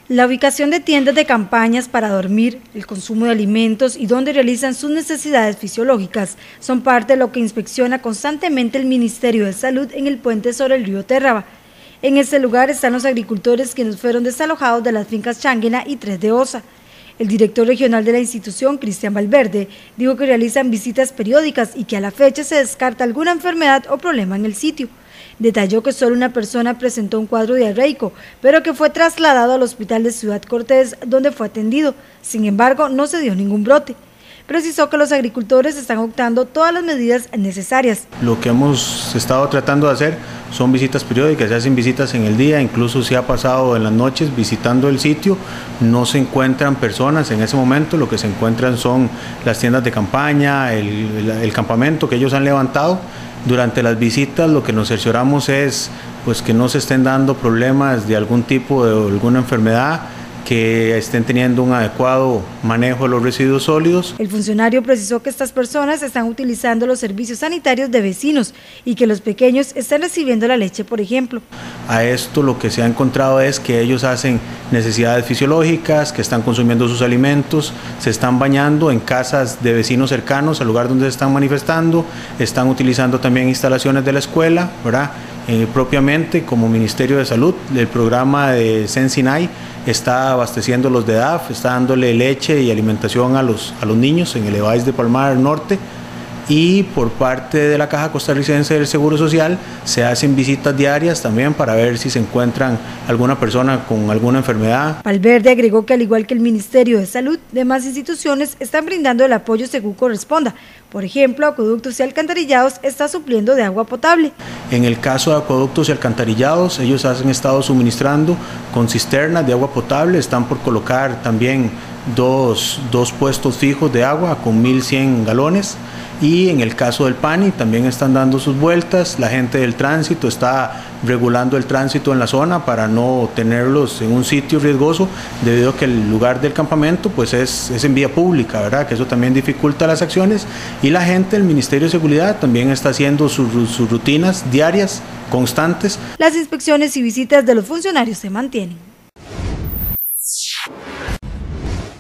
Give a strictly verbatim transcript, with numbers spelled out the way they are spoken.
La ubicación de tiendas de campañas para dormir, el consumo de alimentos y donde realizan sus necesidades fisiológicas son parte de lo que inspecciona constantemente el Ministerio de Salud en el puente sobre el río Térraba. En este lugar están los agricultores quienes fueron desalojados de las fincas Changuina y Tres de Osa. El director regional de la institución, Cristian Valverde, dijo que realizan visitas periódicas y que a la fecha se descarta alguna enfermedad o problema en el sitio. Detalló que solo una persona presentó un cuadro diarreico, pero que fue trasladado al hospital de Ciudad Cortés, donde fue atendido. Sin embargo, no se dio ningún brote. Precisó que los agricultores están optando todas las medidas necesarias. Lo que hemos estado tratando de hacer son visitas periódicas, se hacen visitas en el día, incluso se ha pasado en las noches visitando el sitio, no se encuentran personas en ese momento, lo que se encuentran son las tiendas de campaña, el, el, el campamento que ellos han levantado. Durante las visitas lo que nos cercioramos es pues, que no se estén dando problemas de algún tipo de alguna enfermedad, que estén teniendo un adecuado manejo de los residuos sólidos. El funcionario precisó que estas personas están utilizando los servicios sanitarios de vecinos y que los pequeños están recibiendo la leche, por ejemplo. A esto lo que se ha encontrado es que ellos hacen necesidades fisiológicas, que están consumiendo sus alimentos, se están bañando en casas de vecinos cercanos al lugar donde se están manifestando, están utilizando también instalaciones de la escuela, ¿verdad? Eh, propiamente como Ministerio de Salud, el programa de Sensinay está abasteciendo los de E D A F, está dándole leche y alimentación a los, a los niños en el EVAIS de Palmar Norte, y por parte de la Caja Costarricense del Seguro Social se hacen visitas diarias también para ver si se encuentran alguna persona con alguna enfermedad. Valverde agregó que al igual que el Ministerio de Salud, demás instituciones están brindando el apoyo según corresponda. Por ejemplo, Acueductos y Alcantarillados está supliendo de agua potable. En el caso de Acueductos y Alcantarillados, ellos han estado suministrando con cisternas de agua potable, están por colocar también dos, dos puestos fijos de agua con mil cien galones. Y en el caso del PANI también están dando sus vueltas, la gente del tránsito está regulando el tránsito en la zona para no tenerlos en un sitio riesgoso, debido a que el lugar del campamento pues es, es en vía pública, ¿verdad? Que eso también dificulta las acciones, y la gente del Ministerio de Seguridad también está haciendo sus, sus rutinas diarias, constantes. Las inspecciones y visitas de los funcionarios se mantienen.